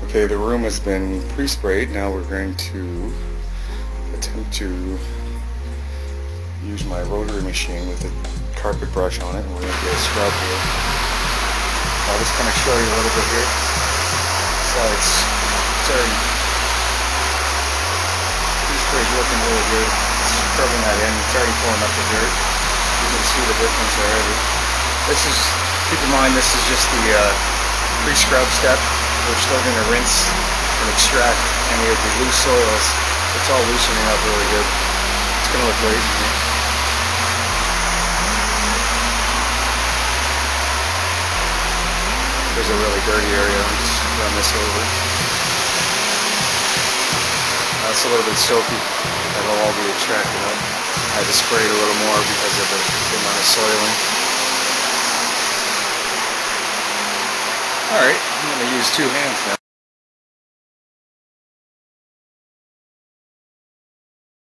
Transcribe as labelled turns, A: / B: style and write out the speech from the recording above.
A: Okay, the room has been pre-sprayed. Now we're going to attempt to use my rotary machine with a carpet brush on it, and we're going to get a scrub here. I'll just kind of show you a little bit here. So it's already pre-sprayed, looking really good. It's scrubbing that in. It's already pulling up the dirt. You can see the difference already. This is, keep in mind, this is just the pre-scrub step. We're still going to rinse and extract any of the loose soils. It's all loosening up really good. It's going to look great. There's a really dirty area. I'll just run this over. That's a little bit soapy. That'll all be extracted up. I had to spray it a little more because of the amount of soiling. Alright, I'm going to use 2 hands now.